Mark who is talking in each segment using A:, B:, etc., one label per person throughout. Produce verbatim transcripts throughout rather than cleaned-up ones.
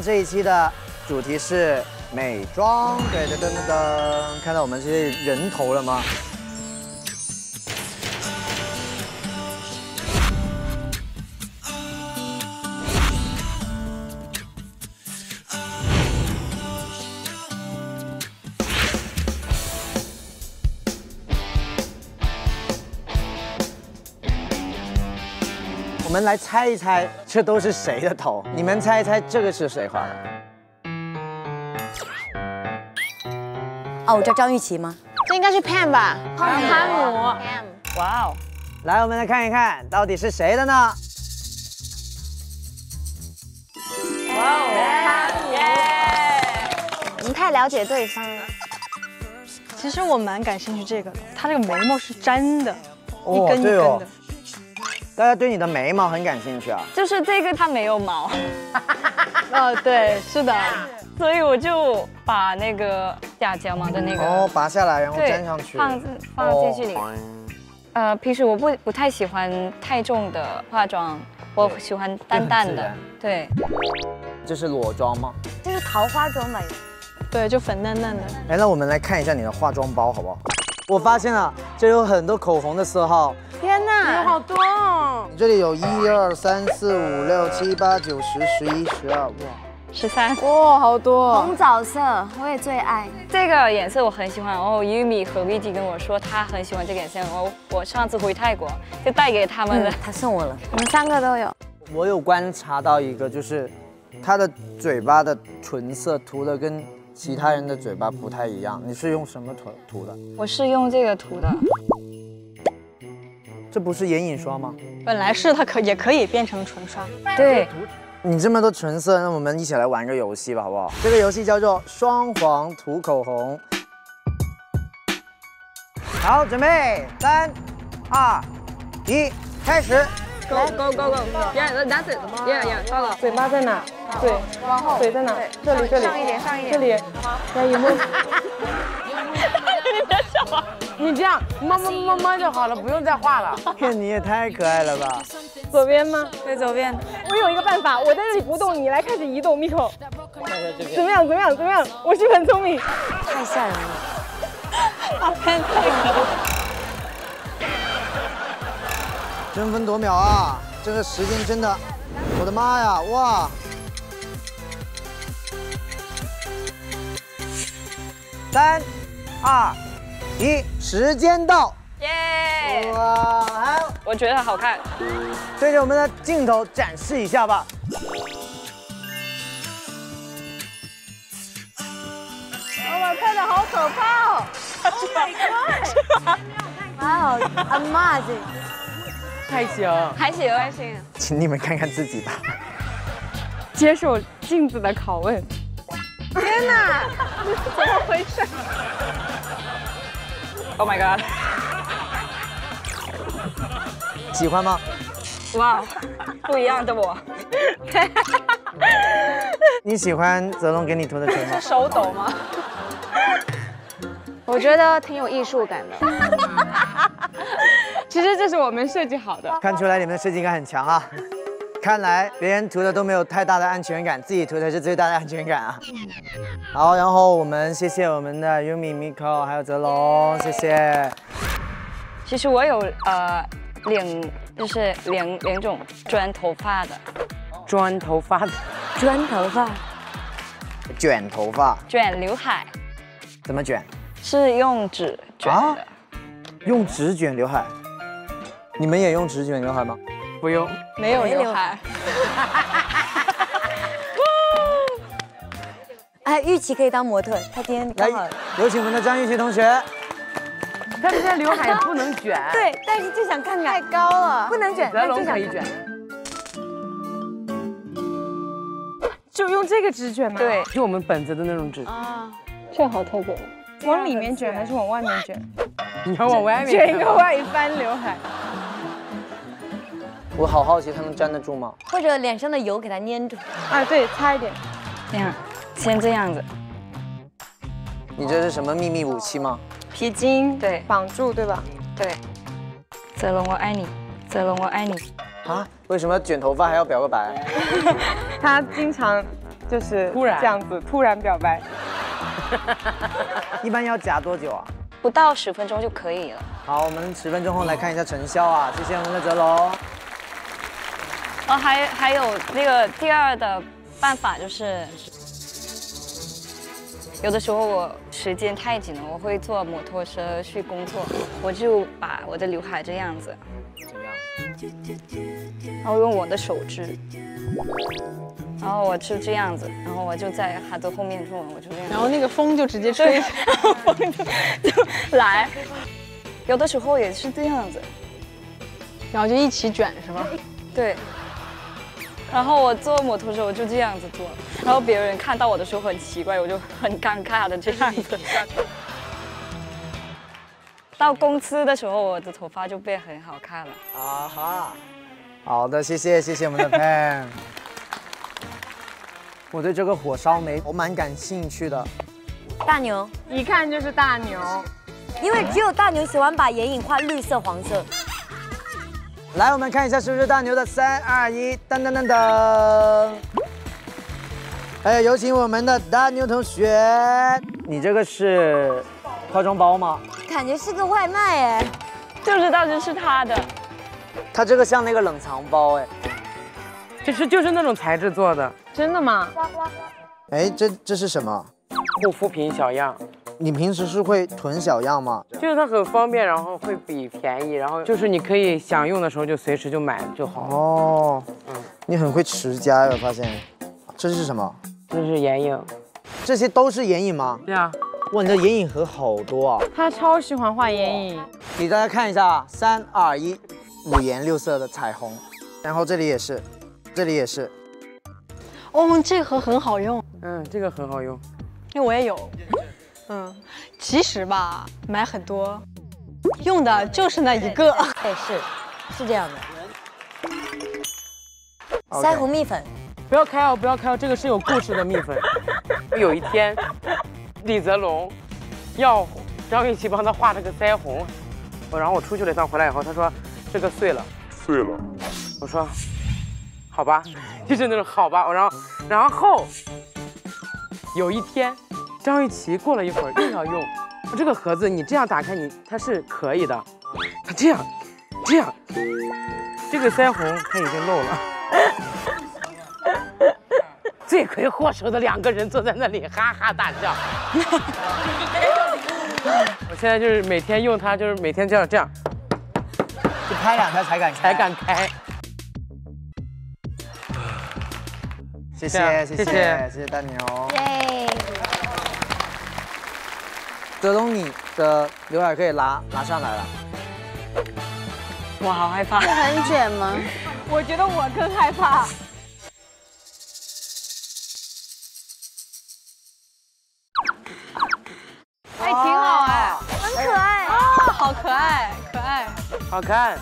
A: 这一期的主题是美妆，对对噔噔噔，看到我们这些人头了吗？我们来猜一猜，这都是谁的头？你们猜一猜，这个是谁画的？
B: 哦，我叫张雨绮吗？
C: 这应该是 Pam 吧？
D: 汤姆。汤姆。
C: 哇哦！
A: 来，我们来看一看，到底是谁的呢？
C: 哇哦！耶！我们太了解对方了。
D: 其实我蛮感兴趣这个的，它这个眉毛是粘的，
A: 哦
D: 一根一根
A: 对哦
D: 的。
A: 大家对你的眉毛很感兴趣啊。
E: 就是这个它没有毛，
D: 哦，对，是的。
E: 所以我就把那个假睫毛的那个
A: 哦，拔下来然后
E: 对
A: 粘上去，
E: 放放进去里。呃，平时我不不太喜欢太重的化妆，我喜欢淡淡的。对，
A: 这是裸妆吗？
B: 这是桃花妆吧？
D: 对，就粉嫩嫩的。
A: 哎，那我们来看一下你的化妆包好不好？我发现了，这有很多口红的色号。
C: 天哪，
D: 好多哦！
A: 你这里有一二三四五六七八九十十一十二，哇！
E: 十三。
D: 哇，好多。
C: 红枣色，我也最爱。
E: 这个颜色我很喜欢，然后 Yumi 和 Vicky 跟我说他很喜欢这个颜色，然后我上次回泰国就带给他们了。
B: 他送我了。
C: 我们三个都有。
A: 我有观察到一个，就是他的嘴巴的唇色涂的跟其他人的嘴巴不太一样。你是用什么涂涂的？
E: 我是用这个涂的。
A: 这不是眼影刷吗？
D: 本来是它可也可以变成唇刷。
E: 对。
A: 你这么多唇色，那我们一起来玩个游戏吧，好不好？这个游戏叫做双黄涂口红。好，准备，三、二、一，开始。
E: Go go go go！ Yeah, that's it. Yeah, yeah， 到了。
D: 嘴巴在哪？对，往后。嘴在哪？这里，这里。
C: 上一点，上一点。
D: 这里。来，有没有？
E: 你别笑啊！
D: 你这样摸摸摸摸就好了，不用再画了。
A: 你也太可爱了吧！
D: 左边吗？
B: 对，左边。
D: 我有一个办法，我在这里不动，你来开始移动 ，Miko。怎么样？怎么样？怎么样？我是不是很聪明？
B: 太吓人了。
E: 好看太可爱。
A: 争分夺秒啊！这个时间真的，我的妈呀！哇！三、二、一，时间到！
E: 耶！
A: 哇，好，
E: 我觉得好看。
A: 对着我们的镜头展示一下吧。
C: 我看的好可怕哦 ！Oh my god！
B: 哇哦，阿妈这。
D: 还行，
E: 还行还行。
A: 请你们看看自己吧。
D: 接受镜子的拷问。
C: 天哪，
D: 怎么回事
E: ？Oh my god！
A: 喜欢吗？
E: 哇，不一样的我。
A: 你喜欢泽龙给你涂的唇吗？
E: 手抖吗？
C: 我觉得挺有艺术感的。
D: 其实这是我们设计好的，
A: 看出来你们的设计感很强啊！看来别人涂的都没有太大的安全感，自己涂才是最大的安全感啊！好，然后我们谢谢我们的 Yumi、Miko 还有泽龙，谢谢。
E: 其实我有呃两，就是两两种卷头发的，
D: 钻头发的，
B: 钻头发，
A: 卷头发，
E: 卷刘海，
A: 怎么卷？
E: 是用纸卷的。
A: 啊、用纸卷刘海？你们也用纸卷刘海吗？
D: 不用，
E: 没有刘海。
B: 哎，玉琪可以当模特，她今天刚好。
A: 来，有请我们的张玉琪同学。
D: 但是这刘海不能卷。
B: 对，但是就想看看。
C: 太高了，
B: 不能卷，
D: 泽龙可以卷。就用这个纸卷吗？
E: 对，
D: 就我们本子的那种纸。
C: 啊，
E: 这好特别。
D: 往里面卷还是往外面卷？
F: 你要往外面
D: 卷一个外翻刘海。
A: 我好好奇，它能粘得住吗？
B: 或者脸上的油给它粘住。
D: 啊，对，擦一点。
E: 这样，先这样子。
A: 你这是什么秘密武器吗？
D: 皮筋，
E: 对，
D: 绑住，对吧？
E: 对。泽龙，我爱你。泽龙，我爱你。
A: 啊？为什么卷头发还要表个白？
D: 他经常就是
F: 突然
D: 这样子突然表白。
A: 一般要夹多久啊？
E: 不到十分钟就可以了。
A: 好，我们十分钟后来看一下成效啊！谢谢我们的泽龙。
E: 哦，还还有那个第二的办法就是，有的时候我时间太紧了，我会坐摩托车去工作，我就把我的刘海这样子，
A: 怎么样？
E: 然后用我的手指，然后我就这样子，然后我就在他的后面坐，我就这样，
F: 然后那个风就直接吹，
E: 然后风就就来，有的时候也是这样子，
F: 然后就一起卷是吗？
E: 对。然后我坐摩托车我就这样子做，然后别人看到我的时候很奇怪，我就很尴尬的这样子。到公司的时候，我的头发就变很好看了。
A: 啊哈，好的，谢谢谢谢我们的 Pan。我对这个火烧眉我蛮感兴趣的。
B: 大牛，
D: 一看就是大牛。
B: 因为只有大牛喜欢把眼影画绿色、黄色。
A: 来，我们看一下是不是大牛的三二一，噔噔噔噔。哎，有请我们的大牛同学。你这个是化妆包吗？
B: 感觉是个外卖哎，
E: 就知道这是他的。
A: 它这个像那个冷藏包哎。
F: 这是就是那种材质做的。
D: 真的吗？
A: 哎，这这是什么？
F: 护肤品小样。
A: 你平时是会囤小样吗？
F: 就是它很方便，然后会比便宜，然后就是你可以想用的时候就随时就买就好。
A: 哦，嗯，你很会持家，我发现。这是什么？
F: 这是眼影。
A: 这些都是眼影吗？
F: 对啊。
A: 哇，你的眼影盒好多啊！
D: 他超喜欢画眼影。
A: 给大家看一下啊，三二一，五颜六色的彩虹，然后这里也是，这里也是。
G: 哦，这盒很好用。
F: 嗯，这个很好用，
G: 因为我也有。嗯，其实吧，买很多，用的就是那一个。
B: 哎，是，是这样的。
A: Okay.
B: 腮红蜜粉，
F: 不要开哦，不要开哦，这个是有故事的蜜粉。有一天，李泽龙要张雨绮帮他画这个腮红，然后我出去了一趟，回来以后他说这个碎了，
H: 碎了。
F: 我说好吧，就是那种好吧，然后然后有一天。张雨绮过了一会儿又要用，这个盒子你这样打开你它是可以的，它这样，这样，这个腮红它已经漏了。罪魁祸首的两个人坐在那里哈哈大笑。我现在就是每天用它，就是每天这样这样，
A: 就拍两下才敢开，
F: 才敢开。
A: 谢谢谢谢
F: 谢谢
A: 谢谢大牛。
B: 耶！
A: 泽东，你的刘海可以拉拉上来了。
E: 我好害怕。
C: 会很卷吗？
D: 我觉得我更害怕。
F: 哎，挺好哎，
B: 很可爱
G: 啊，好可爱，可爱，
F: 好看。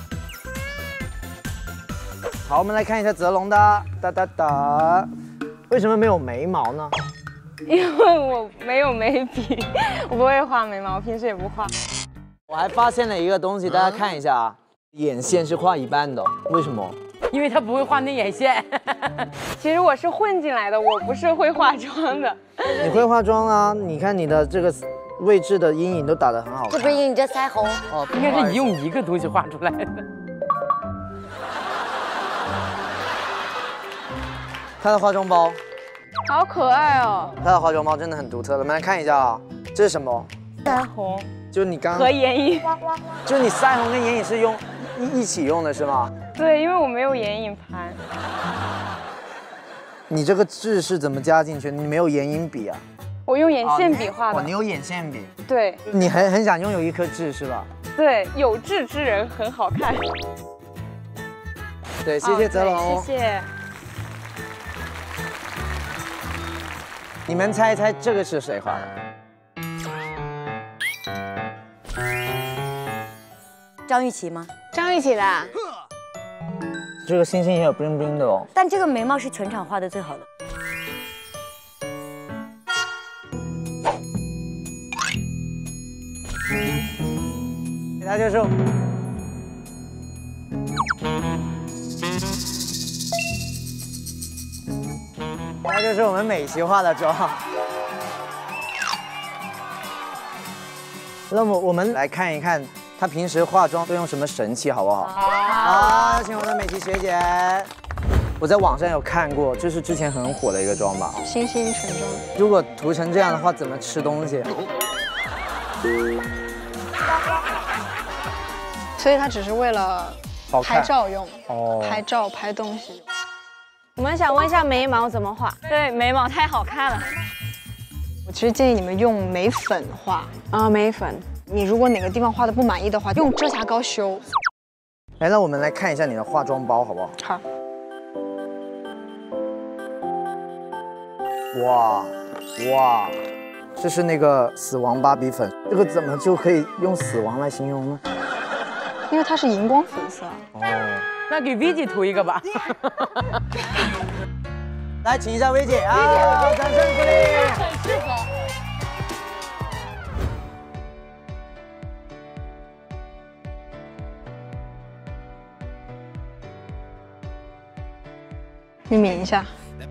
A: 好，我们来看一下泽龙的哒哒哒，为什么没有眉毛呢？
D: 因为我没有眉笔，我不会画眉毛，平时也不画。
A: 我还发现了一个东西，大家看一下啊，眼线是画一半的，为什么？
F: 因为他不会画内眼线。
D: 其实我是混进来的，我不是会化妆的。
A: 你会化妆啊？你看你的这个位置的阴影都打得很好看。
B: 这不是你这腮红
A: 哦，
F: 应该是你用一个东西画出来的。
A: 他的化妆包，
D: 好可爱哦！
A: 他的化妆包真的很独特的，我们来看一下啊，这是什么？
D: 腮红
A: 就是你刚
D: 和眼影，
A: 就是你腮红跟眼影是用一一起用的是吗？
D: 对，因为我没有眼影盘。
A: 你这个痣是怎么加进去？你没有眼影笔啊？
D: 我用眼线笔画的。
A: 哦，你有眼线笔。
D: 对。
A: 你很很想拥有一颗痣是吧？
D: 对，有志之人很好看。
A: 对，谢谢泽龙。
D: 谢谢。
A: 你们猜一猜这个是谁画的？
B: 张雨绮吗？
C: 张雨绮的。
A: 这个星星也有 bling bling 的哦。
B: 但这个眉毛是全场画的最好的。
A: 给他就是。他就是是我们美琪化的妆。那么我们来看一看她平时化妆都用什么神器，好不好？好，有请我们的美琪学姐。我在网上有看过，这是之前很火的一个妆吧？
G: 星星唇妆。
A: 如果涂成这样的话，怎么吃东西？
G: 所以它只是为了拍照用。哦。拍照拍东西。
C: 我们想问一下眉毛怎么画？
E: 对，眉毛太好看了。
G: 我其实建议你们用眉粉画。
C: 啊、哦，眉粉。
G: 你如果哪个地方画的不满意的话，用遮瑕膏修。
A: 哎，那我们来看一下你的化妆包，好不好？
G: 好。
A: 哇哇，这是那个死亡芭比粉，这个怎么就可以用死亡来形容呢？
G: 因为它是荧光粉色。
A: 哦，
F: 那给 V 姐涂一个吧。
A: 来，请一下 V 姐啊，掌声鼓励。很适合。
G: 你抿一下。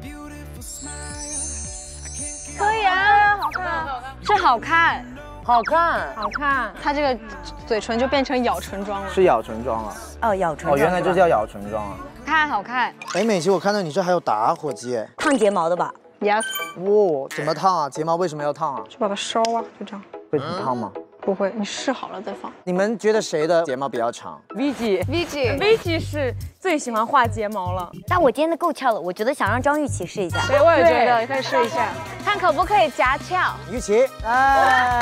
C: 可以啊，好看，
E: 是好看，
F: 好看，
C: 好看。
G: 它这个嘴唇就变成咬唇妆了，
A: 是咬唇妆了。
B: 哦，咬唇。
A: 哦，原来这叫咬唇妆啊。
E: 看好看。
A: 哎，美琪，我看到你这还有打火机，哎，
B: 烫睫毛的吧
G: ？Yes。
A: 哇，怎么烫啊？睫毛为什么要烫啊？
G: 就把它烧啊，就这样。
A: 会很烫吗？
G: 不会，你试好了再放。
A: 你们觉得谁的睫毛比较长
F: ？V 姐
D: ，V 姐 ，V 姐是最喜欢画睫毛了。
B: 但我今天的够翘了，我觉得想让张玉琪试一下。
D: 对，我也觉得，你可以试一下，
C: 看可不可以夹翘。
A: 玉琪，哎，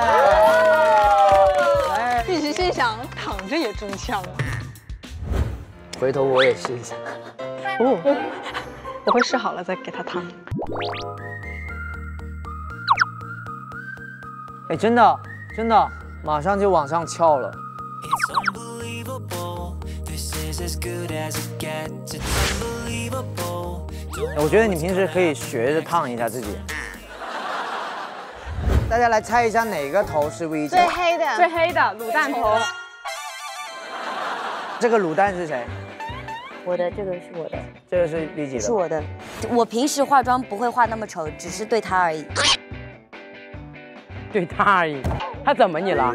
G: 哎，玉琪心想，躺着也中枪。
A: 回头我也试一下。
G: 哦，我会试好了再给他烫。
A: 哎，真的，真的。马上就往上翘了。我觉得你平时可以学着烫一下自己。大家来猜一下哪个头是 V 姐？
C: 最黑的，
D: 最黑的卤蛋头。
A: 这个卤蛋是谁？
B: 我的，这个是我的。
A: 这个是 V 姐的。
B: 是我的。我平时化妆不会化那么丑，只是对她而已。
F: 对她而已。他怎么你了？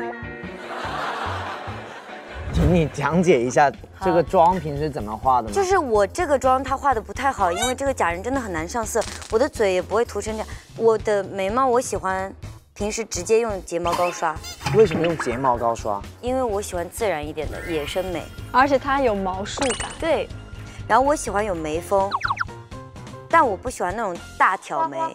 A: 请你讲解一下这个妆平时怎么画的吗？
B: 就是我这个妆它画的不太好，因为这个假人真的很难上色，我的嘴也不会涂成这样。我的眉毛我喜欢平时直接用睫毛膏刷。
A: 为什么用睫毛膏刷？
B: 因为我喜欢自然一点的野生美，
G: 而且它有毛束感。
B: 对，然后我喜欢有眉峰，但我不喜欢那种大挑眉。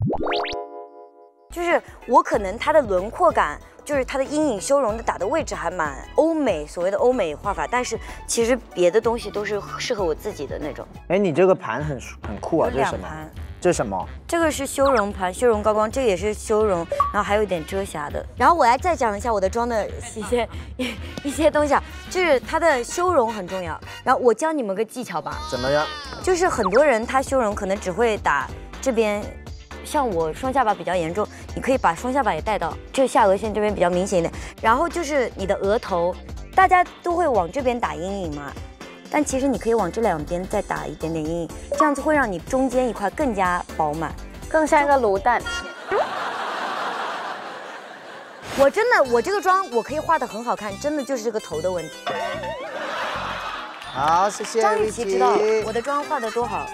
B: 就是我可能它的轮廓感，就是它的阴影修容的打的位置还蛮欧美，所谓的欧美画法，但是其实别的东西都是适合我自己的那种。
A: 哎，你这个盘很很酷啊，这是什么？这是什么？
B: 这个是修容盘，修容高光，这个也是修容，然后还有一点遮瑕的。然后我来再讲一下我的妆的一些一些东西啊，就是它的修容很重要。然后我教你们个技巧吧。
A: 怎么样？
B: 就是很多人他修容可能只会打这边。像我双下巴比较严重，你可以把双下巴也带到，这下颚线这边比较明显一点。然后就是你的额头，大家都会往这边打阴影嘛，但其实你可以往这两边再打一点点阴影，这样子会让你中间一块更加饱满，
C: 更像一个卤蛋。
B: 我真的，我这个妆我可以画得很好看，真的就是这个头的问题。
A: 好，谢谢。
B: 张雨绮知道我的妆画得多好。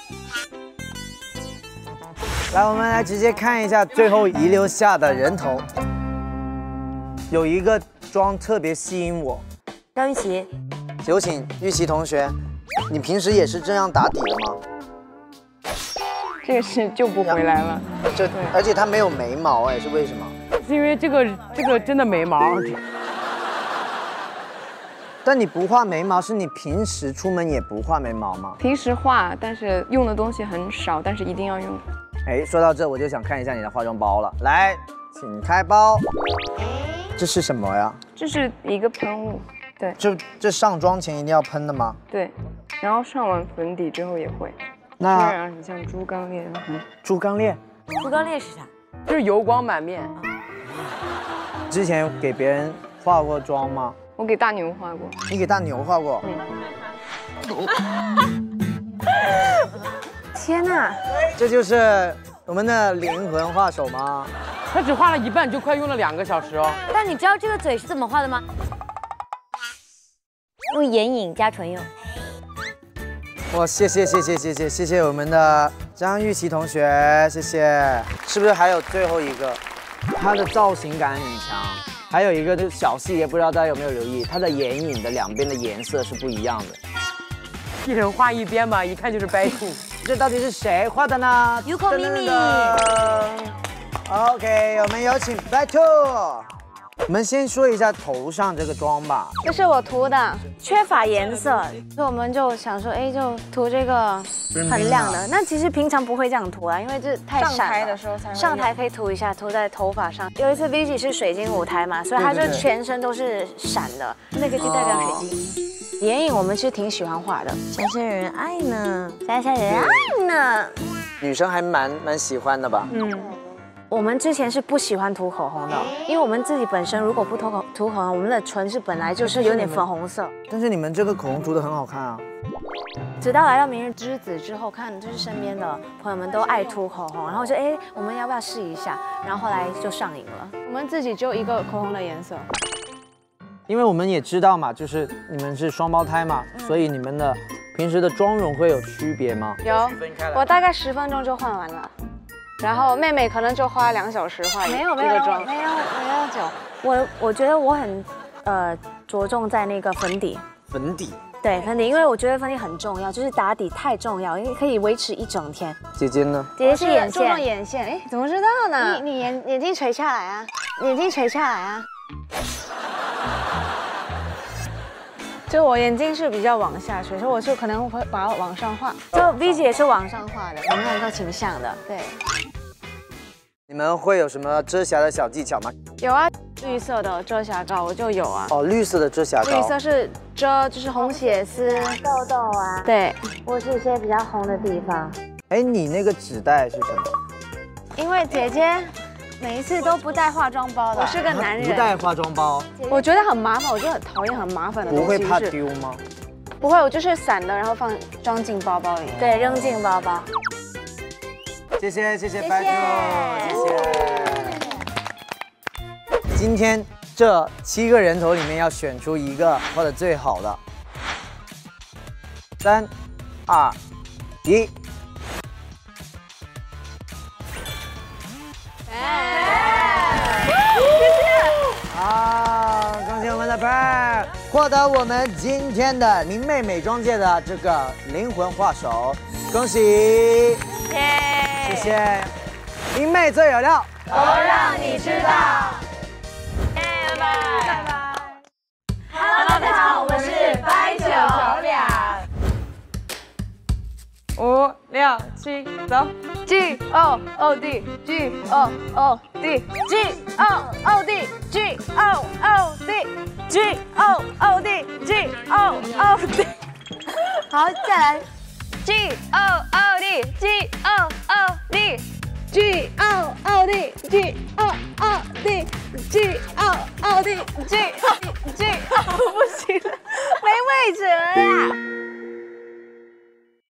A: 来，我们来直接看一下最后遗留下的人头。有一个妆特别吸引我，
B: 张雨绮，
A: 有请玉琪同学，你平时也是这样打底的吗？
D: 这个是救不回来了。
A: 这，而且它没有眉毛，哎，是为什么？
F: 是因为这个这个真的没毛。
A: 但你不画眉毛，是你平时出门也不画眉毛吗？
D: 平时画，但是用的东西很少，但是一定要用。
A: 哎，说到这，我就想看一下你的化妆包了。来，请开包。这是什么呀？
D: 这是一个喷雾，对。
A: 就这上妆前一定要喷的吗？
D: 对，然后上完粉底之后也会。
A: 那
D: 基本上很像猪刚鬣。嗯，
A: 猪刚鬣？
B: 猪刚鬣是啥？
F: 就是油光满面。
A: 之前给别人化过妆吗？
D: 我给大牛画过。
A: 你给大牛画过？嗯。
C: 天哪！
A: 这就是我们的灵魂画手吗？
F: 他只画了一半，就快用了两个小时哦。
B: 但你知道这个嘴是怎么画的吗？用眼影加唇釉。
A: 哇，谢谢谢谢谢谢谢谢我们的张玉琪同学，谢谢。是不是还有最后一个？它的造型感很强。还有一个就是小细节，不知道大家有没有留意，它的眼影的两边的颜色是不一样的。
F: 一人画一边吧，一看就是白兔。
A: 这到底是谁画的呢
B: Yuko Mimi。
A: OK， 我们有请白兔。我们先说一下头上这个妆吧。
C: 这是我涂的，缺乏颜色，所以我们就想说，哎，就涂这个很亮的。那其实平常不会这样涂啊，因为这太闪了。上台的时候才会。上台可以涂一下，涂在头发上。有一次 Vicky 是水晶舞台嘛，所以它就全身都是闪的，那个就代表水晶。眼影我们是挺喜欢画的，
B: 想想有人爱呢，
C: 想想有人爱呢。
A: 女生还蛮蛮喜欢的吧？
C: 嗯。我们之前是不喜欢涂口红的，因为我们自己本身如果不涂口涂口红，我们的唇是本来就是有点粉红色。
A: 但是你们这个口红涂得很好看啊！
C: 直到来到明日之子之后，看就是身边的朋友们都爱涂口红，然后就哎，我们要不要试一下？然后后来就上瘾了。我们自己就一个口红的颜色。
A: 因为我们也知道嘛，就是你们是双胞胎嘛，嗯、所以你们的平时的妆容会有区别吗？
C: 有，我大概十分钟就换完了。然后妹妹可能就花两小时画一个妆，没有没有没有没有久。我我觉得我很呃着重在那个粉底，
A: 粉底
C: 对粉底，因为我觉得粉底很重要，就是打底太重要，因为可以维持一整天。
A: 姐姐呢？
C: 姐姐是眼线，注重眼线。哎，怎么知道呢？你你眼眼睛垂下来啊，眼睛垂下来啊。就我眼睛是比较往下垂，所以我就可能会把它往上画。就 V 姐也是往上画的，我们两个挺像的。对。
A: 你们会有什么遮瑕的小技巧吗？
C: 有啊，绿色的遮瑕膏我就有啊。
A: 哦，绿色的遮瑕膏。
C: 绿色是遮就是红血丝、痘痘啊，对，或是一些比较红的地方。
A: 哎，你那个纸袋是什么？
C: 因为姐姐每一次都不带化妆包的，我是个男人，
A: 不带化妆包，
C: 我觉得很麻烦，我就很讨厌很麻烦的东西。
A: 不会怕丢吗？
C: 不会，我就是散的，然后放装进包包里，对，扔进包包。
A: 谢谢谢谢白兔，谢谢。今天这七个人头里面要选出一个画的最好的，三、二、一。好，恭喜我们的贝儿获得我们今天的明媚美妆界的这个灵魂画手，恭喜！谢谢，明媚最有料，
B: 都让你知道。
C: 拜拜拜拜。
B: Hello， 大家好，我们是白酒俩。
D: 五六七，走。G O O D G O O D G O O D G O O D G O O D G O O D。
B: 好，再来。
D: G O O D G O O D G O O D G O O D G O O D G G 不行了，没位置了呀。